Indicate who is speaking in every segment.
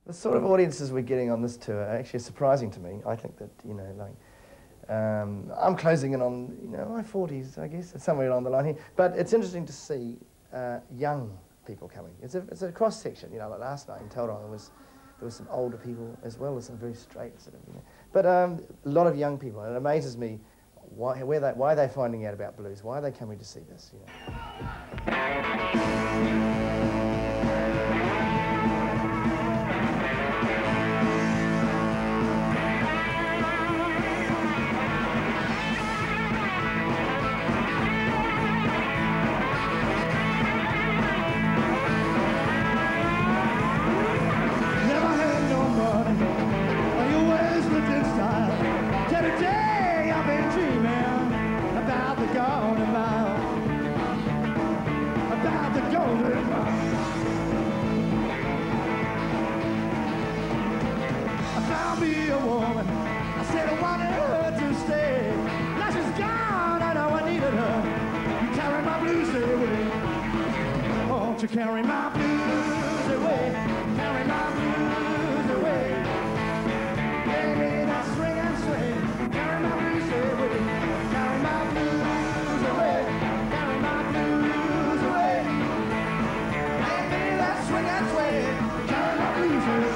Speaker 1: the sort of audiences we're getting on this tour are actually surprising to me. I think that, you know, like, I'm closing in on, you know, my 40s, I guess, somewhere along the line here. But it's interesting to see young people coming. It's a cross-section, you know, like last night in Tauranga there was some older people as well as some very straight sort of, you know. But a lot of young people, and it amazes me why are they finding out about blues? Why are they coming to see this, you know? To carry my blues away, carry my blues away. Baby, that swing and sway, carry my blues away, carry my blues away, carry my blues away. Baby, that swing and sway, carry my blues away.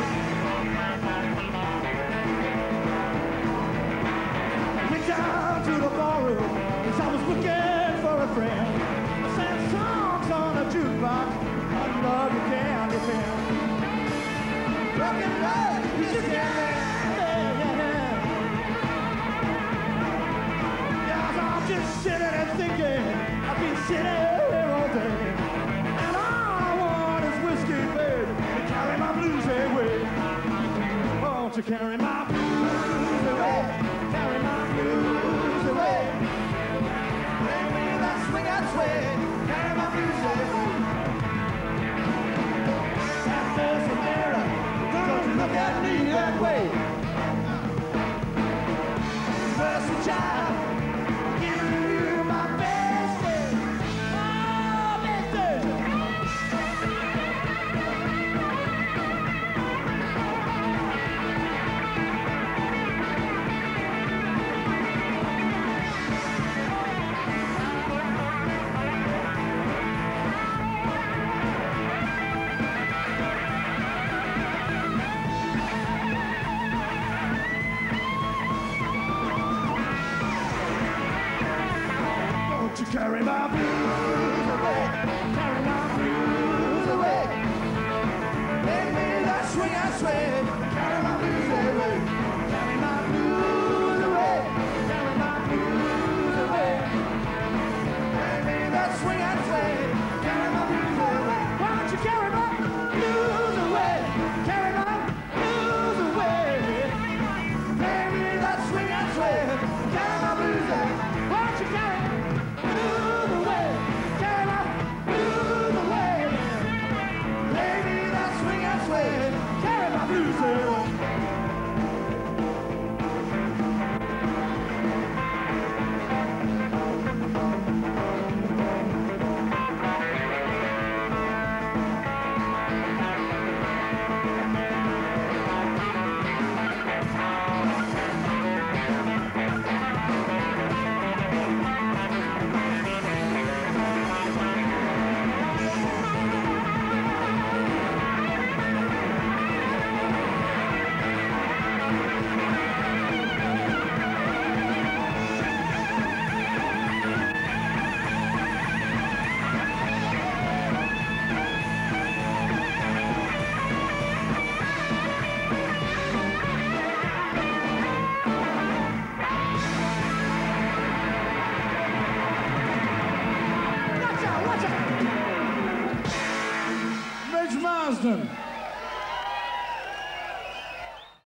Speaker 1: Went down to the ballroom, as I was looking for a friend. I sang songs on a jukebox. Love you can't defend. Rock and roll, you just can't. Yeah, I'm just sitting and thinking. I've been sitting here all day, and all I want is whiskey, babe, to carry my blues away. Won't you carry my blues away? Carry my blues away. Bring me that swing and sway. Carry my blues away. Look at me that way. First child, giving you my best day. Oh, best day. Carry my blues away, carry my blues away. Make me that swing and sway, carry my blues away, carry my blues away, carry my blues away. Make me that swing and sway, carry my blues away. Why don't you carry my blues away, carry my blues away. Make me that swing and sway, carry my blues away. Why don't you carry Midge Marsden.